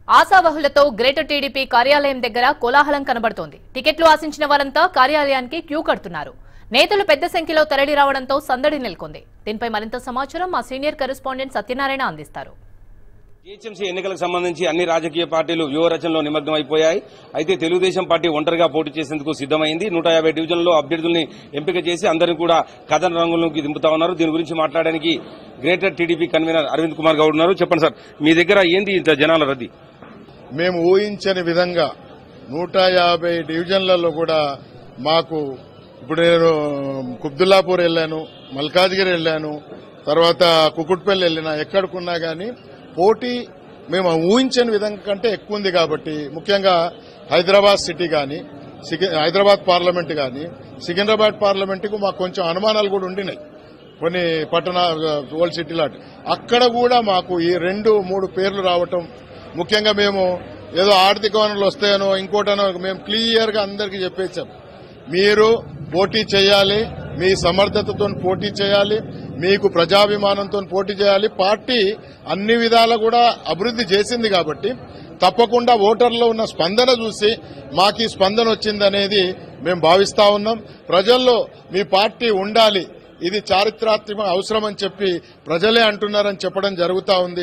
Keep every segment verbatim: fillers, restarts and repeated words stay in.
ఆశావహులతో greater TDP కార్యాలయం దగ్గర కోలాహలం కనబడుతోంది. టికెట్లు ఆశించిన వారంతా కార్యాలయానికి క్యూ కడుతున్నారు. నేతలు పెద్ద సంఖ్యలో తరలి రావడంతో సందడి నెలకొంది. దీనిపై మరింత సమాచారం మా సీనియర్ కరెస్పాండెంట్ సత్యనారాయణ అందిస్తారు. జీహెచ్ఎంసీ ఎన్నికలకు సంబంధించి అన్ని రాజకీయ పార్టీలు వ్యూహరచనలో నిమగ్నం అయిపోయాయి. అయితే తెలుగుదేశం పార్టీ ఒంటరిగా పోటీ చేసేందుకు సిద్దమైంది. నూట యాభై డివిజన్లలో అభ్యర్థుల్ని ఎంపిక చేసి అందరినీ కూడా కథన రంగుల్లోకి దింపుతా ఉన్నారు. దీని గురించి మాట్లాడడానికి greater TDP convener Aravind Kumar Goud ఉన్నారు. చెప్పండి సార్, మీ దగ్గర ఏంది ఇంత జనాల రద్దీ? మేము ఊహించని విధంగా నూట యాభై డివిజన్లలో కూడా మాకు ఇప్పుడు నేను కుబ్దుల్లాపూర్ వెళ్ళాను, మల్కాజ్గిరి వెళ్ళాను, తర్వాత కుకుట్పల్లి వెళ్ళినా, ఎక్కడికున్నా గానీ పోటీ మేము ఊహించని విధంగా కంటే ఎక్కువ ఉంది. కాబట్టి ముఖ్యంగా హైదరాబాద్ సిటీ గాని, హైదరాబాద్ పార్లమెంట్ గాని, సికింద్రాబాద్ పార్లమెంట్ కు మాకు కొంచెం అనుమానాలు కూడా ఉండినాయి. కొన్ని పట్టణ ఓల్డ్ సిటీ లాంటి అక్కడ కూడా మాకు ఈ రెండు మూడు పేర్లు రావటం, ముఖ్యంగా మేము ఏదో ఆర్థిక వనరులు వస్తాయనో ఇంకోటనో మేము క్లియర్ గా అందరికీ చెప్పేశాం. మీరు పోటీ చేయాలి, మీ సమర్థతతో పోటీ చేయాలి, మీకు ప్రజాభిమానంతో పోటీ చేయాలి. పార్టీ అన్ని విధాలా కూడా అభివృద్ది చేసింది కాబట్టి తప్పకుండా ఓటర్లో ఉన్న స్పందన చూసి మాకు ఈ స్పందన వచ్చిందనేది మేము భావిస్తా ఉన్నాం. ప్రజల్లో మీ పార్టీ ఉండాలి, ఇది చారిత్రాత్మక అవసరం అని చెప్పి ప్రజలే అంటున్నారని చెప్పడం జరుగుతా ఉంది.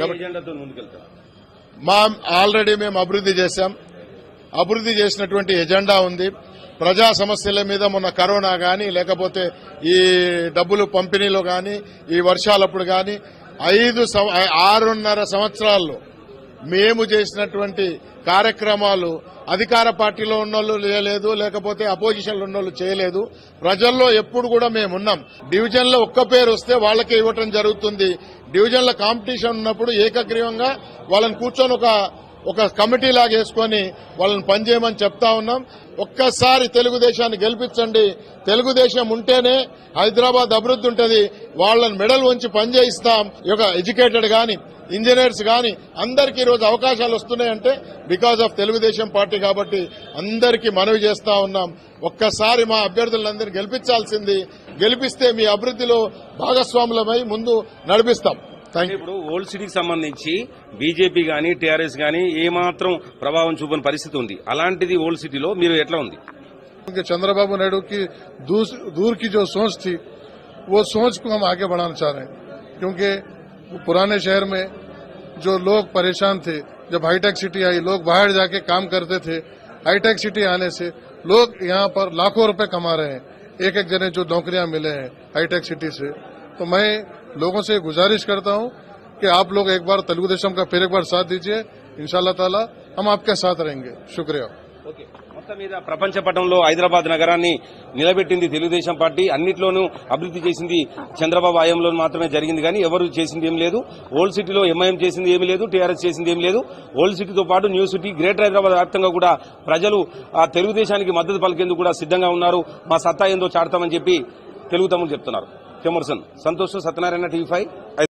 మా ఆల్రెడీ మేము అభివృద్ది చేశాం. అభివృద్ది చేసినటువంటి ఎజెండా ఉంది. ప్రజా సమస్యల మీద మొన్న కరోనా గాని, లేకపోతే ఈ డబ్బులు పంపిణీలో గాని, ఈ వర్షాలప్పుడు గాని ఐదు ఆరున్నర సంవత్సరాల్లో మేము చేసినటువంటి కార్యక్రమాలు అధికార పార్టీలో ఉన్నోళ్ళు చేయలేదు, లేకపోతే అపోజిషన్ లో ఉన్నోళ్ళు చేయలేదు. ప్రజల్లో ఎప్పుడు కూడా మేమున్నాం. డివిజన్ లో ఒక్క పేరు వస్తే వాళ్ళకే ఇవ్వటం జరుగుతుంది. డివిజన్ లో కాంపిటీషన్ ఉన్నప్పుడు ఏకగ్రీవంగా వాళ్ళని కూర్చొని ఒక ఒక కమిటీ లాగా వేసుకుని వాళ్ళని పనిచేయమని చెప్తా ఉన్నాం. ఒక్కసారి తెలుగుదేశాన్ని గెలిపించండి. తెలుగుదేశం ఉంటేనే హైదరాబాద్ అభివృద్ధి ఉంటుంది. వాళ్ళని మెడల్ వంచి పనిచేయిస్తాం. ఒక ఎడ్యుకేటెడ్ గాని, ఇంజనీర్స్ గాని అందరికీ ఈరోజు అవకాశాలు వస్తున్నాయంటే బికాజ్ ఆఫ్ తెలుగుదేశం పార్టీ. కాబట్టి అందరికీ మనవి చేస్తా ఉన్నాం, ఒక్కసారి మా అభ్యర్థులందరినీ గెలిపించాల్సింది. గెలిపిస్తే మీ అభివృద్దిలో భాగస్వాములమై ముందు నడిపిస్తాం. ఇప్పుడు ఓల్డ్ సిటీకి సంబంధించి బీజేపీ గానీ టీఆర్ఎస్ గానీ ఏమాత్రం ప్రభావం చూపని పరిస్థితి ఉంది. అలాంటిది ఓల్డ్ సిటీలో మీరు ఎట్లా ఉంది? चंद्रबाबू नायडू की दूर की जो सोच थी, वो सोच को हम आगे बढ़ाना चाह रहे हैं. क्योंकि पुराने शहर में जो लोग परेशान थे, जब हाईटेक सिटी आई लोग बाहर जाके काम करते थे. हाईटेक सिटी आने से लोग यहाँ पर लाखों रुपए कमा रहे हैं. एक एक जने जो नौकरियां मिले हैं हाईटेक सिटी से. तो मैं लोगों से गुजारिश करता हूं कि आप लोग एक बार तेलुगु देशम का फिर एक बार साथ दीजिए. इंशाल्लाह ताला हम आपके साथ रहेंगे. शुक्रिया. మొత్తం మీద ప్రపంచ పటంలో హైదరాబాద్ నగరాన్ని నిలబెట్టింది తెలుగుదేశం పార్టీ. అన్నిట్లోనూ అభివృద్ది చేసింది చంద్రబాబు హయాంలో మాత్రమే జరిగింది, కానీ ఎవరు చేసింది ఏం లేదు. ఓల్డ్ సిటీలో ఎంఐఎం చేసింది ఏమీ లేదు, టీఆర్ఎస్ చేసింది ఏమీ లేదు. ఓల్డ్ సిటీతో పాటు న్యూ సిటీ, గ్రేటర్ హైదరాబాద్ వ్యాప్తంగా కూడా ప్రజలు ఆ తెలుగుదేశానికి మద్దతు పలికేందుకు కూడా సిద్దంగా ఉన్నారు. మా సత్తా ఏందో చాడతామని చెప్పి తెలుగు తమ్ముడు చెప్తున్నారు. కెమర్సన్ సంతోష్, సత్యనారాయణ, టీవీ ఫైవ్.